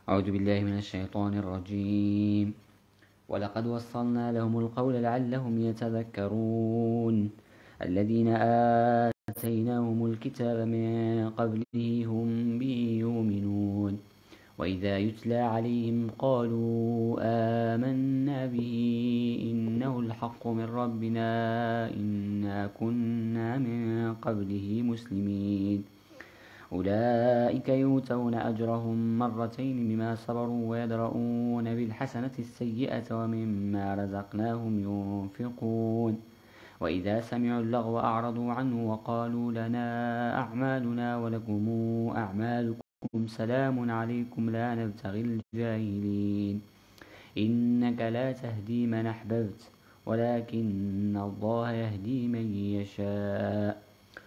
أعوذ بالله من الشيطان الرجيم. ولقد وصلنا لهم القول لعلهم يتذكرون. الذين آتيناهم الكتاب من قبله هم به يؤمنون. وإذا يتلى عليهم قالوا آمنا به إنه الحق من ربنا إنا كنا من قبله مسلمين. أولئك يؤتون أجرهم مرتين بما صبروا ويدرؤون بالحسنة السيئة ومما رزقناهم ينفقون. وإذا سمعوا اللغو أعرضوا عنه وقالوا لنا أعمالنا ولكم أعمالكم سلام عليكم لا نبتغي الجاهلين. إنك لا تهدي من أحببت ولكن الله يهدي من يشاء.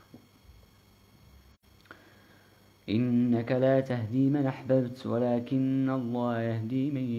إنك لا تهدي من أحببت ولكن الله يهدي من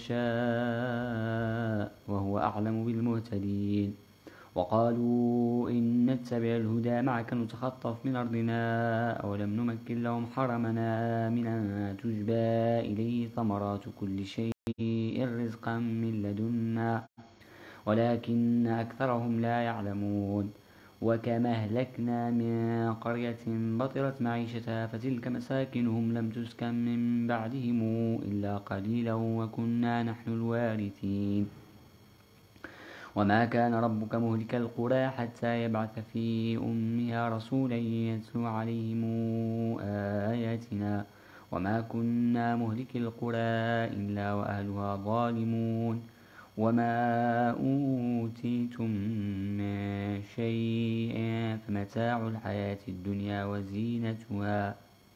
يشاء وهو أعلم بالمهتدين. وقالوا إن نتبع الهدى معك نتخطف من أرضنا أولم نمكن لهم حرمنا من أن تجبى إليه ثمرات كل شيء رزقا من لدنا ولكن أكثرهم لا يعلمون. وكما أهلكنا من قرية بطرت معيشتها فتلك مساكنهم لم تسكن من بعدهم إلا قليلا وكنا نحن الوارثين. وما كان ربك مهلك القرى حتى يبعث في أمها رسولا يتلو عليهم آياتنا وما كنا مهلك القرى إلا وأهلها ظالمون. وما أوتيتم من شيء فمتاع الحياة الدنيا وزينتها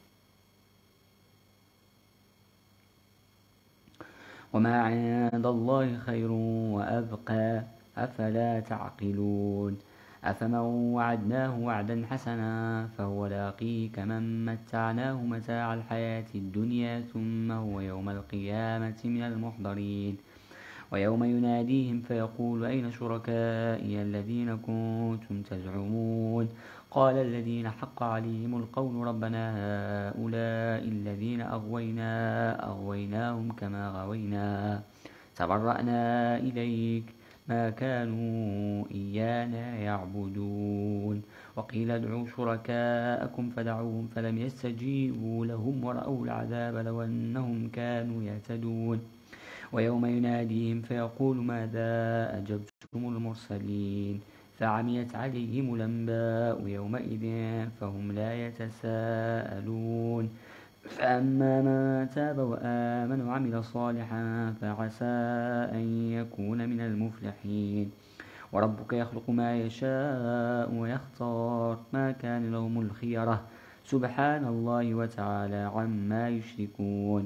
وما عند الله خير وأبقى أفلا تعقلون. أفمن وعدناه وعدا حسنا فهو لاقيه كمن متعناه متاع الحياة الدنيا ثم هو يوم القيامة من المحضرين. ويوم يناديهم فيقول أين شركائي الذين كنتم تزعمون قال الذين حق عليهم القول ربنا هؤلاء الذين أغويناهم كما غوينا تبرأنا إليك ما كانوا إيانا يعبدون. وقيل ادعوا شركاءكم فدعوهم فلم يستجيبوا لهم ورأوا العذاب لو أنهم كانوا يهتدون. ويوم يناديهم فيقول ماذا أجبتم المرسلين فعميت عليهم الأنباء يومئذ فهم لا يتساءلون. فأما من تاب وآمن وعمل صالحا فعسى أن يكون من المفلحين. وربك يخلق ما يشاء ويختار ما كان لهم الخيرة سبحان الله وتعالى عما يشركون.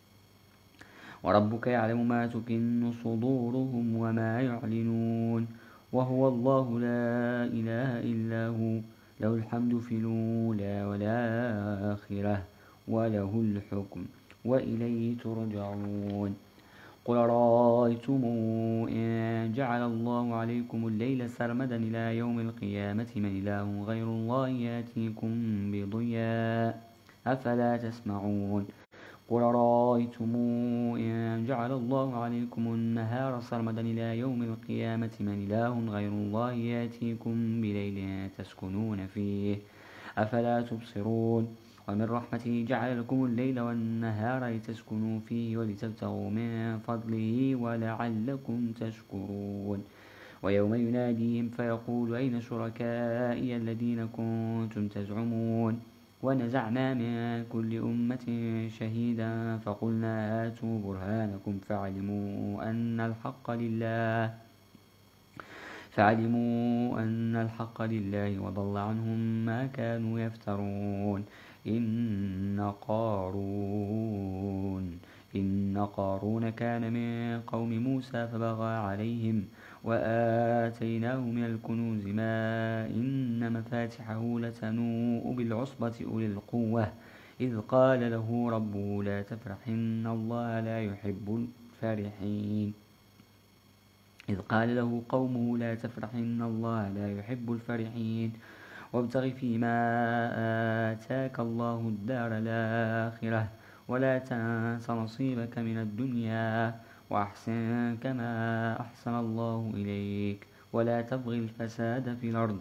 وربك يعلم ما تكن صدورهم وما يعلنون وهو الله لا إله إلا هو له الحمد في الأولى والآخرة وله الحكم وإليه ترجعون. قل رأيتم إن جعل الله عليكم الليل سرمدا إلى يوم القيامة من إله غير الله يأتيكم بضياء أفلا تسمعون. قل رأيتم إن جعل الله عليكم النهار سرمدا إلى يوم القيامة من إله غير الله يأتيكم بليل تسكنون فيه أفلا تبصرون. ومن رحمته جعل لكم الليل والنهار لتسكنوا فيه ولتبتغوا من فضله ولعلكم تشكرون. ويوم يناديهم فيقول أين شركائي الذين كنتم تزعمون ونزعنا من كل أمة شهيدا فقلنا هاتوا برهانكم فعلموا أن الحق لله وضل عنهم ما كانوا يفترون. إن قارون كان من قوم موسى فبغى عليهم وآتيناه من الكنوز ما إن مفاتحه لتنوء بالعصبة أولي القوة إذ قال له ربه لا تفرح إن الله لا يحب الفرحين. إذ قال له قومه لا تفرح إن الله لا يحب الفرحين. وابتغ فيما آتاك الله الدار الآخرة ولا تنس نصيبك من الدنيا وأحسن كما أحسن الله إليك ولا تبغي الفساد في الأرض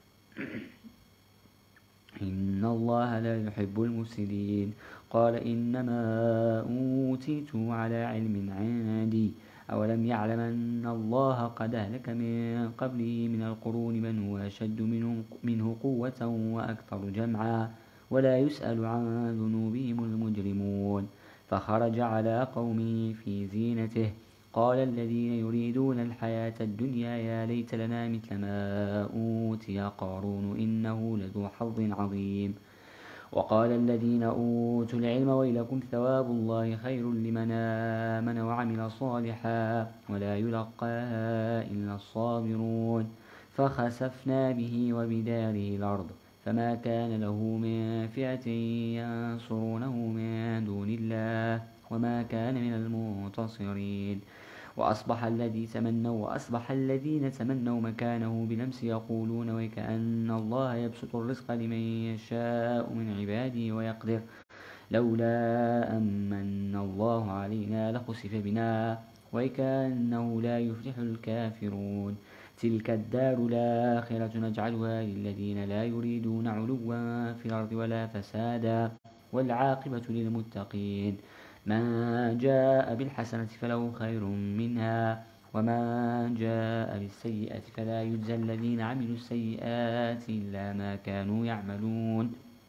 إن الله لا يحب المفسدين قال إنما أوتيته على علم عندي أولم يعلم أن الله قد أهلك من قبله من القرون من هو أشد منه قوة وأكثر جمعا ولا يسأل عن ذنوبهم المجرمون فخرج على قومه في زينته قال الذين يريدون الحياة الدنيا يا ليت لنا مثل ما أوتي قارون إنه لذو حظ عظيم وقال الذين أوتوا العلم ويلكم ثواب الله خير لمن آمن وعمل صالحا ولا يلقاها إلا الصابرون فخسفنا به وبداره الأرض فما كان له من فئة ينصرونه من دون الله وما كان من المنتصرين وأصبح الذين تمنوا مكانه بالأمس يقولون وكأن الله يبسط الرزق لمن يشاء من عباده ويقدر لولا أمن الله علينا لخسف بنا وكأنه لا يفلح الكافرون تلك الدار الآخرة نجعلها للذين لا يريدون علوا في الأرض ولا فسادا والعاقبة للمتقين من جاء بالحسنة فله خير منها ومن جاء بالسيئة فلا يجزى الذين عملوا السيئات إلا ما كانوا يعملون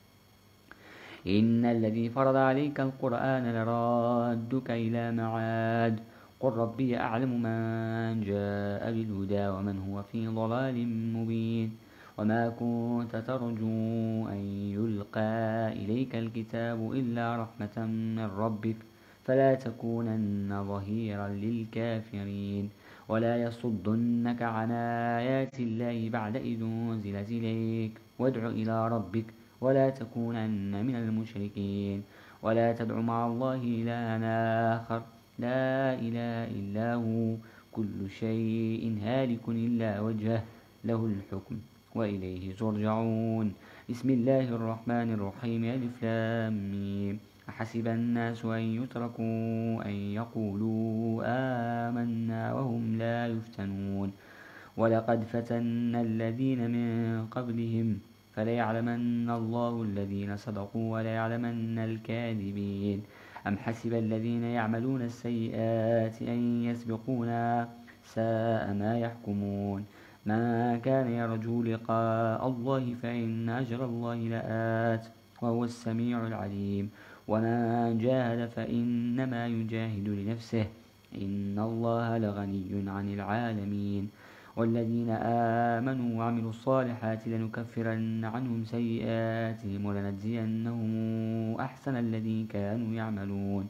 إن الذي فرض عليك القرآن لرادك إلى معاد قل ربي أعلم من جاء بالهدى ومن هو في ضلال مبين وما كنت ترجو أن يلقى إليك الكتاب إلا رحمة من ربك فلا تكونن ظهيرا للكافرين ولا يصدنك عن آيات الله بعد إذ أنزلت إليك وادع إلى ربك ولا تكونن من المشركين ولا تدع مع الله إلها آخر لا إله إلا هو كل شيء هالك إلا وجهه له الحكم وإليه ترجعون بسم الله الرحمن الرحيم ألف لام ميم أحسب الناس أن يتركوا أن يقولوا آمنا وهم لا يفتنون ولقد فتنا الذين من قبلهم فليعلمن الله الذين صدقوا وليعلمن الكاذبين أم حسب الذين يعملون السيئات أن يسبقونا ساء ما يحكمون ما كان يرجو لقاء الله فإن أجر الله لآت وهو السميع العليم ومن جاهد فإنما يجاهد لنفسه إن الله لغني عن العالمين والذين آمنوا وعملوا الصالحات لنكفرن عنهم سيئاتهم ولنجزينهم أحسن الذي كانوا يعملون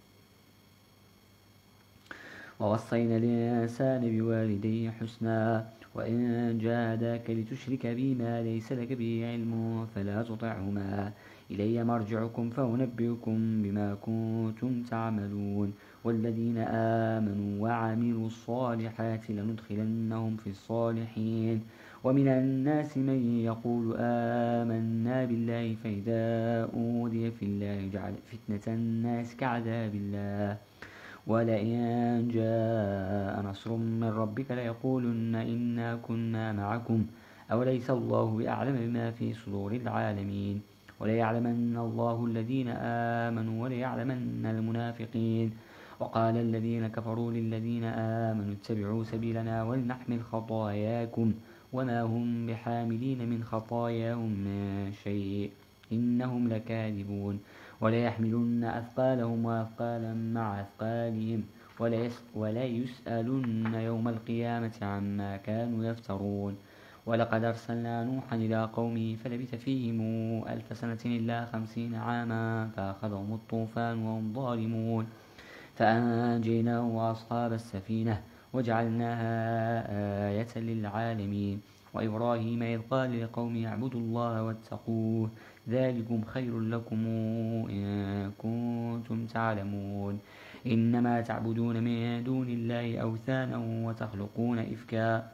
ووصينا الإنسان بوالديه حسنا وإن جاهداك لتشرك بي ما ليس لك به علم فلا تطعهما إلي مرجعكم فأنبئكم بما كنتم تعملون والذين آمنوا وعملوا الصالحات لندخلنهم في الصالحين ومن الناس من يقول آمنا بالله فإذا أوذي في الله جعل فتنة الناس كعذاب الله ولئن جاء نصر من ربك ليقولن إنا كنا معكم أوليس الله بأعلم بما في صدور العالمين وليعلمن الله الذين آمنوا وليعلمن المنافقين وقال الذين كفروا للذين آمنوا اتبعوا سبيلنا ولنحمل خطاياكم وما هم بحاملين من خطاياهم من شيء إنهم لكاذبون وليحملن أثقالهم وأثقالا مع أثقالهم ولا يسألن يوم القيامة عما كانوا يفترون ولقد أرسلنا نوحا إلى قومه فلبث فيهم 1000 سنة إلا 50 عاما فأخذهم الطوفان وهم ظالمون فأنجيناه وأصحاب السفينة وجعلناها آية للعالمين وإبراهيم إذ قال لقومه اعبدوا الله واتقوه ذلكم خير لكم إن كنتم تعلمون إنما تعبدون من دون الله أوثانا وتخلقون إفكا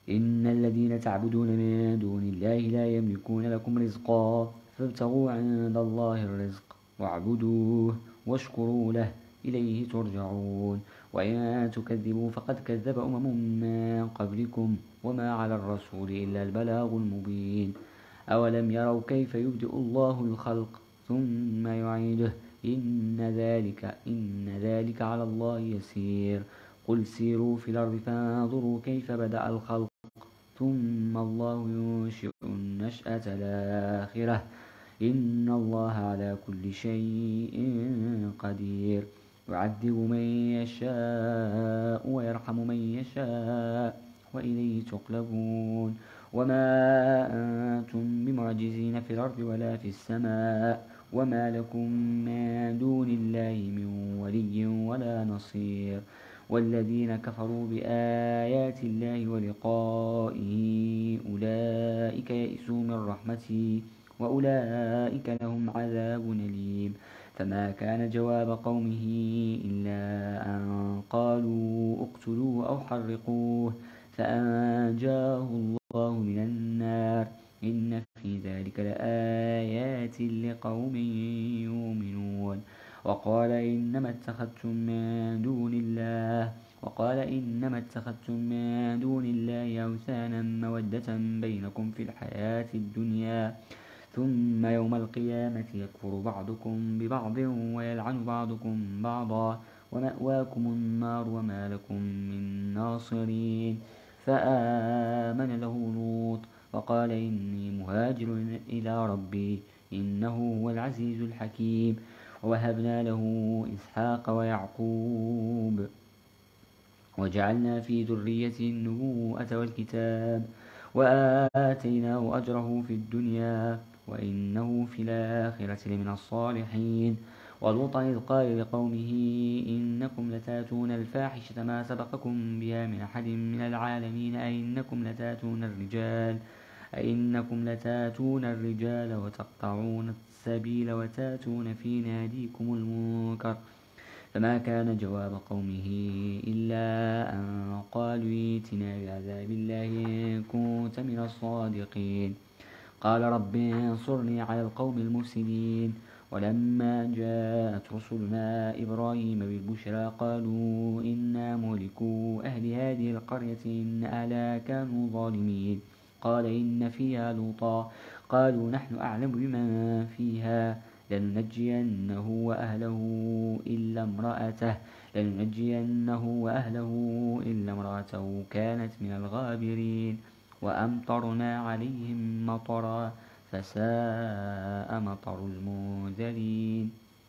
إن الذين تعبدون من دون الله لا يملكون لكم رزقا فابتغوا عند الله الرزق واعبدوه واشكروا له إليه ترجعون وإن تكذبوا فقد كذب من قبلكم وما على الرسول إلا البلاغ المبين أولم يروا كيف يبدئ الله الخلق ثم يعيده إن ذلك على الله يسير قل سيروا في الأرض فانظروا كيف بدأ الخلق ثم الله ينشئ النشأة الآخرة إن الله على كل شيء قدير يعذب من يشاء ويرحم من يشاء وإليه تقلبون وما أنتم بمعجزين في الأرض ولا في السماء وما لكم من دون الله من ولي ولا نصير والذين كفروا بآيات الله ولقائه أولئك يئسوا من رحمتي وأولئك لهم عذاب أليم فما كان جواب قومه إلا أن قالوا اقتلوه أو حرقوه فأنجاه الله من النار إن في ذلك لآيات لقوم يؤمنون وقال إنما اتخذتم من دون الله أوثانا مودة بينكم في الحياة الدنيا ثم يوم القيامة يكفر بعضكم ببعض ويلعن بعضكم بعضا ومأواكم النار وما لكم من ناصرين فآمن له لوط وقال إني مهاجر إلى ربي إنه هو العزيز الحكيم ووهبنا له إسحاق ويعقوب وجعلنا في ذريته النبوءة والكتاب وآتيناه أجره في الدنيا وإنه في الآخرة لمن الصالحين ولوطا إذ قال لقومه إنكم لتاتون الفاحشة ما سبقكم بها من أحد من العالمين أئنكم لتاتون الرجال وتقطعون السبيل وتاتون في ناديكم المنكر فما كان جواب قومه إلا أن قالوا ائتنا بعذاب الله إن كنت من الصادقين قال رب انصرني على القوم المفسدين ولما جاءت رسلنا إبراهيم بالبشرى قالوا إنا مهلكو أهل هذه القرية إن أهلها كانوا ظالمين قال إن فيها لوطا قالوا نحن أعلم بمن فيها لننجينه وأهله إلا امرأته كانت من الغابرين وأمطرنا عليهم مطرا فساء مطر المنذرين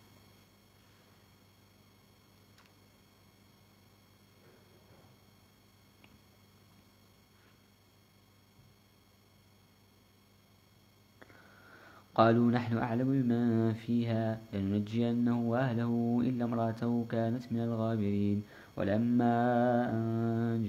قالوا نحن أعلم بمن فيها لننجينه وأهله إلا امرأته كانت من الغابرين ولما أن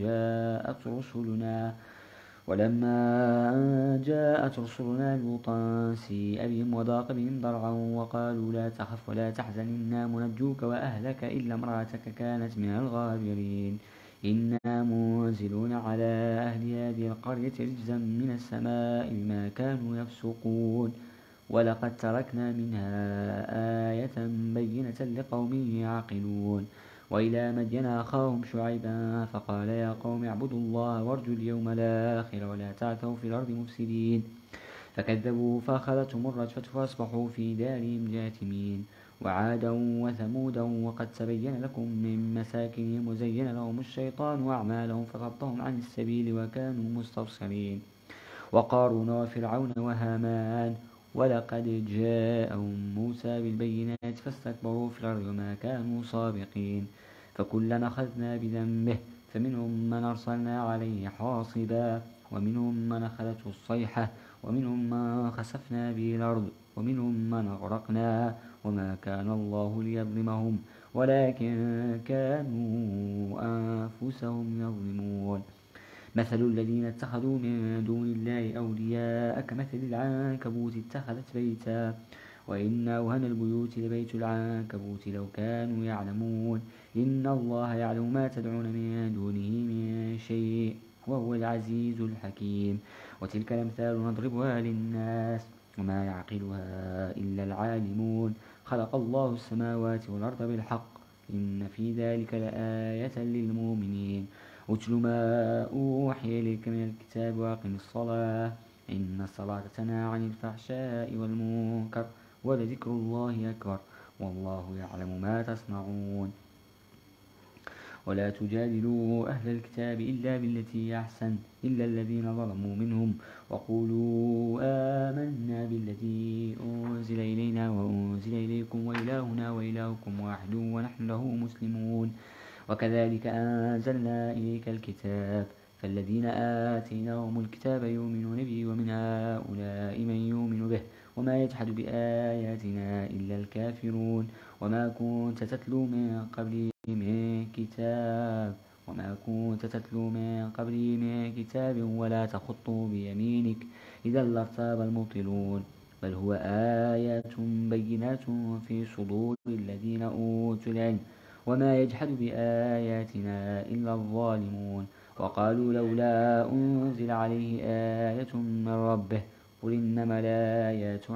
جاءت رسلنا لوطا سيء بهم وضاق بهم ضرعا وقالوا لا تخف ولا تحزن إنا منجوك وأهلك إلا امرأتك كانت من الغابرين إنا منزلون على أهل هذه القرية رجزا من السماء بما كانوا يفسقون ولقد تركنا منها آية بينة لقوم يعقلون وإلى مدين أخاهم شعيبا فقال يا قوم اعبدوا الله وارجوا اليوم الآخر ولا تعثوا في الأرض مفسدين فكذبوا فأخذتهم الرجفة فأصبحوا في دارهم جاثمين وعادا وثمودا وقد تبين لكم من مساكنهم وزين لهم الشيطان أعمالهم فصدهم عن السبيل وكانوا مستبصرين وقارون وفرعون وهامان ولقد جاءهم موسى بالبينات فاستكبروا في الأرض وما كانوا سابقين فكلا أخذنا بذنبه فمنهم من أرسلنا عليه حاصبا ومنهم من أخذته الصيحة ومنهم من خسفنا به الأرض ومنهم من أغرقنا وما كان الله ليظلمهم ولكن كانوا أنفسهم يظلمون مثل الذين اتخذوا من دون الله أولياء كمثل العنكبوت اتخذت بيتا وإن أوهن البيوت لبيت العنكبوت لو كانوا يعلمون إن الله يعلم ما تدعون من دونه من شيء وهو العزيز الحكيم. وتلك الأمثال نضربها للناس وما يعقلها إلا العالمون. خلق الله السماوات والأرض بالحق إن في ذلك لآية للمؤمنين. اتل ما أوحي إليك من الكتاب وأقم الصلاة إن الصلاة تنهى عن الفحشاء والمنكر ولذكر الله أكبر والله يعلم ما تصنعون. ولا تجادلوا أهل الكتاب إلا بالتي أحسن إلا الذين ظلموا منهم وقولوا آمنا بالذي أنزل إلينا وأنزل إليكم وإلهنا وإلهكم واحد ونحن له مسلمون. وكذلك أنزلنا إليك الكتاب فالذين آتيناهم الكتاب يؤمنون به ومن هؤلاء من يؤمن به وما يجحد بآياتنا إلا الكافرون. وما كنت تتلو من قبله من كتاب ولا تخطه بيمينك إذا لارتاب المبطلون. بل هو آيات بينات في صدور الذين أوتوا العلم وما يجحد بآياتنا إلا الظالمون. وقالوا لولا أنزل عليه آية من ربه قل إنما الآيات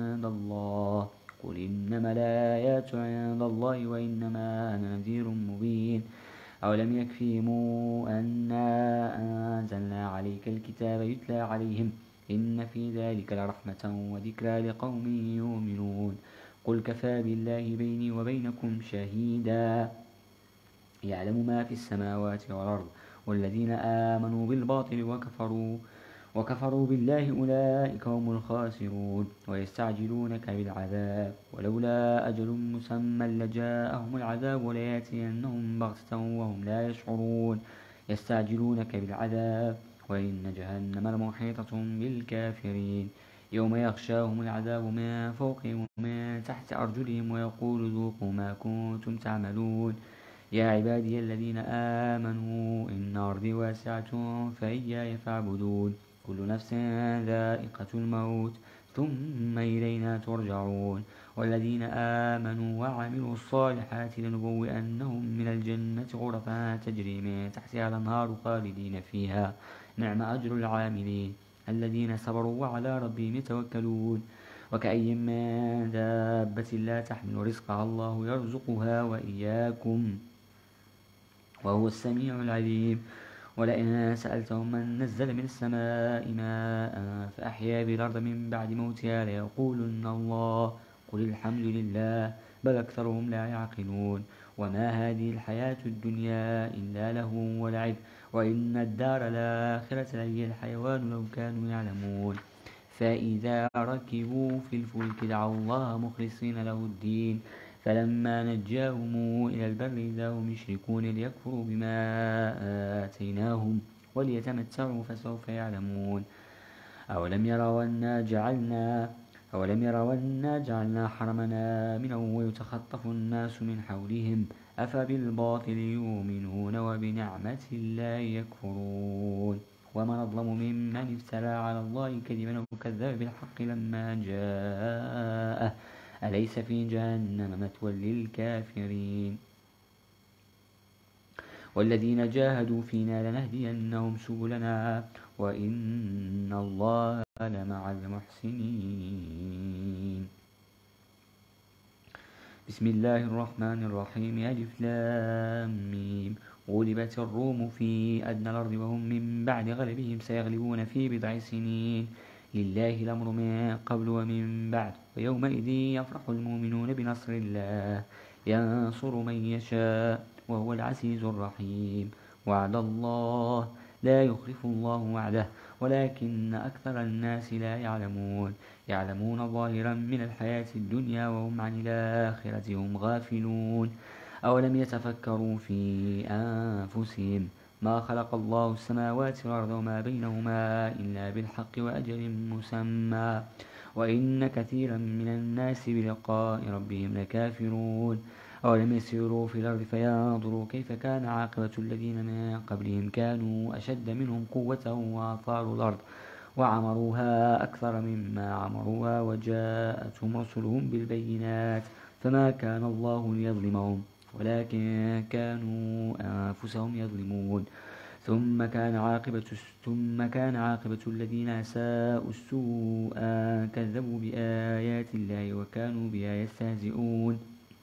عند الله وإنما أنا نذير مبين. أولم يكفيهم أنا أنزلنا عليك الكتاب يتلى عليهم إن في ذلك لرحمة وذكرى لقوم يؤمنون. قل كفى بالله بيني وبينكم شهيدا يعلم ما في السماوات والأرض والذين آمنوا بالباطل وكفروا بالله أولئك هم الخاسرون. ويستعجلونك بالعذاب ولولا أجل مسمى لجاءهم العذاب وليأتينهم بغتة وهم لا يشعرون. يستعجلونك بالعذاب وإن جهنم لمحيطة بالكافرين. يوم يغشاهم العذاب من فوقهم ومن تحت أرجلهم ويقول ذوقوا ما كنتم تعملون. يا عبادي الذين آمنوا إن أرضي واسعة فإياي فاعبدون. كل نفس ذائقة الموت ثم إلينا ترجعون. والذين آمنوا وعملوا الصالحات لنبوئنهم من الجنة غرفا تجري من تحتها الأنهار خالدين فيها نعم أجر العاملين الذين صبروا وعلى ربهم يتوكلون. وكأي من دابة لا تحمل رزقها الله يرزقها وإياكم وهو السميع العليم. ولئن سألتهم من نزل من السماء ماء فأحيا بالأرض من بعد موتها ليقولن الله قل الحمد لله بل أكثرهم لا يعقلون. وما هذه الحياة الدنيا إلا لهو ولعب وإن الدار الآخرة لهي الحيوان لو كانوا يعلمون. فإذا ركبوا في الفلك دعوا الله مخلصين له الدين فلما نجاهم إلى البر إذا هم يشركون ليكفروا بما آتيناهم وليتمتعوا فسوف يعلمون. أولم يروا أنا جعلنا حرمنا آمنا ويتخطف الناس من حولهم أفبالباطل يؤمنون وبنعمة الله يكفرون. ومن أظلم ممن افترى على الله كذبا وكذب بالحق لما جاءه أليس في جهنم مثوى للكافرين. والذين جاهدوا فينا لنهدينهم سبلنا وإن الله لمع المحسنين. بسم الله الرحمن الرحيم ألف لام ميم. غلبت الروم في أدنى الأرض وهم من بعد غلبهم سيغلبون في بضع سنين لله الأمر من قبل ومن بعد ويومئذ يفرح المؤمنون بنصر الله ينصر من يشاء وهو العزيز الرحيم. وعد الله لا يخلف الله وعده ولكن أكثر الناس لا يعلمون ظاهرا من الحياة الدنيا وهم عن الآخرة هم غافلون. أولم يتفكروا في أنفسهم ما خلق الله السماوات والأرض وما بينهما إلا بالحق وأجل مسمى وإن كثيرا من الناس بلقاء ربهم لكافرون. أولم يسيروا في الأرض فينظروا كيف كان عاقبة الذين من قبلهم كانوا أشد منهم قوة وأثاروا الأرض وعمروها أكثر مما عمروها وجاءتهم رسلهم بالبينات فما كان الله ليظلمهم ولكن كانوا أنفسهم يظلمون. ثم كان عاقبة الذين أساءوا السوء كذبوا بآيات الله وكانوا بها يستهزئون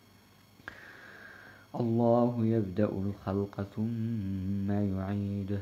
الله يبدأ الخلق ثم يعيده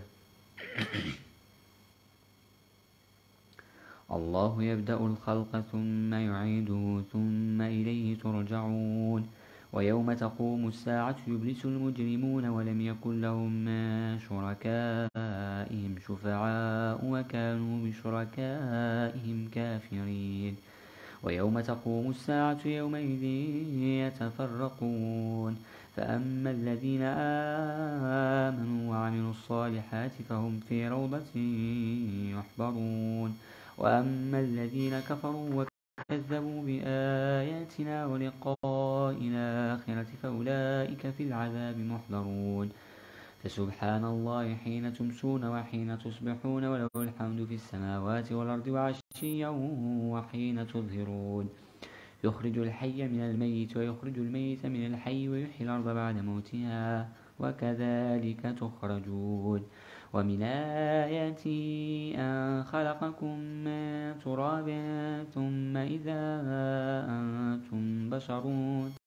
الله يبدأ الخلق ثم يعيده ثم إليه ترجعون ويوم تقوم الساعة يبلس المجرمون ولم يكن لهم من شركائهم شفعاء وكانوا بشركائهم كافرين ويوم تقوم الساعة يومئذ يتفرقون فأما الذين آمنوا وعملوا الصالحات فهم في روضة يحبرون وأما الذين كفروا وكذبوا بآياتنا ولقاء الآخرة فأولئك في العذاب محضرون فسبحان الله حين تمسون وحين تصبحون وله الحمد في السماوات والأرض وعشيا وحين تظهرون يخرج الحي من الميت ويخرج الميت من الحي ويحيي الأرض بعد موتها وكذلك تخرجون ومن آياته أن خلقكم من تراب ثم إذا أنتم بشر